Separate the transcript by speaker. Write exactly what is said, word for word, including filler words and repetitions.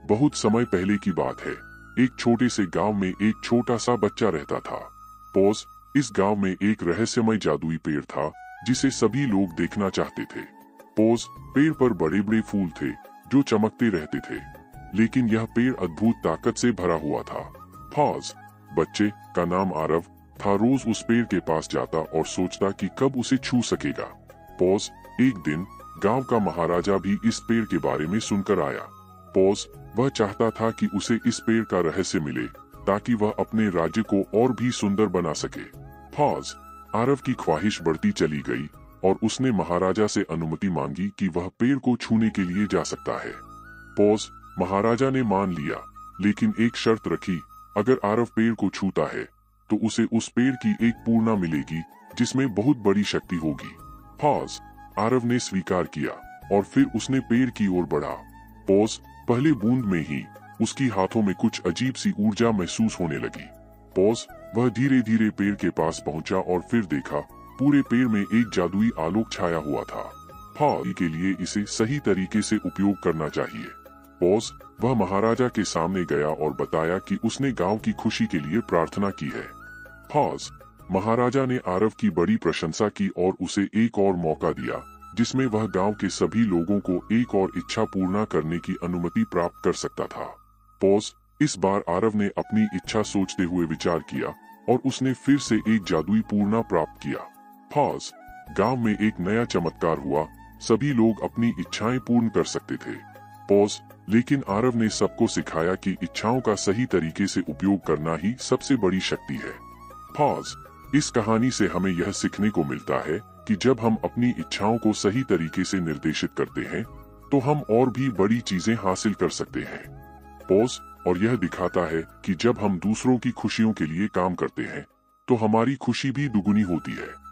Speaker 1: बहुत समय पहले की बात है। एक छोटे से गांव में एक छोटा सा बच्चा रहता था। पॉज। इस गांव में एक रहस्यमय जादुई पेड़ था जिसे सभी लोग देखना चाहते थे। पॉज। पेड़ पर बड़े बड़े फूल थे जो चमकते रहते थे, लेकिन यह पेड़ अद्भुत ताकत से भरा हुआ था। पॉज। बच्चे का नाम आरव था रोज उस पेड़ के पास जाता और सोचता कि कब उसे छू सकेगा। पॉज। एक दिन गांव का महाराजा भी इस पेड़ के बारे में सुनकर आया। पॉज। वह चाहता था कि उसे इस पेड़ का रहस्य मिले ताकि वह अपने राज्य को और भी सुंदर बना सके। पॉज। आरव की ख्वाहिश बढ़ती चली गई और उसने महाराजा से अनुमति मांगी कि वह पेड़ को छूने के लिए जा सकता है। पॉज। महाराजा ने मान लिया, लेकिन एक शर्त रखी, अगर आरव पेड़ को छूता है तो उसे उस पेड़ की एक पूर्णा मिलेगी जिसमें बहुत बड़ी शक्ति होगी। पॉज। आरव ने स्वीकार किया और फिर उसने पेड़ की ओर बढ़ा। पॉज। पहले बूंद में ही उसकी हाथों में कुछ अजीब सी ऊर्जा महसूस होने लगी। पॉज। वह धीरे धीरे पेड़ के पास पहुंचा और फिर देखा पूरे पेड़ में एक जादुई आलोक छाया हुआ था। पॉज के लिए इसे सही तरीके से उपयोग करना चाहिए। पॉज। वह महाराजा के सामने गया और बताया कि उसने गांव की खुशी के लिए प्रार्थना की है। पॉज। महाराजा ने आरव की बड़ी प्रशंसा की और उसे एक और मौका दिया जिसमें वह गांव के सभी लोगों को एक और इच्छा पूर्ण करने की अनुमति प्राप्त कर सकता था। पॉज। इस बार आरव ने अपनी इच्छा सोचते हुए विचार किया और उसने फिर से एक जादुई पूर्णा प्राप्त किया। पॉज। गांव में एक नया चमत्कार हुआ, सभी लोग अपनी इच्छाएं पूर्ण कर सकते थे। पॉज। लेकिन आरव ने सबको सिखाया कि इच्छाओं का सही तरीके से उपयोग करना ही सबसे बड़ी शक्ति है। पॉज। इस कहानी से हमें यह सीखने को मिलता है कि जब हम अपनी इच्छाओं को सही तरीके से निर्देशित करते हैं तो हम और भी बड़ी चीजें हासिल कर सकते हैं। पॉज। और यह दिखाता है कि जब हम दूसरों की खुशियों के लिए काम करते हैं तो हमारी खुशी भी दुगुनी होती है।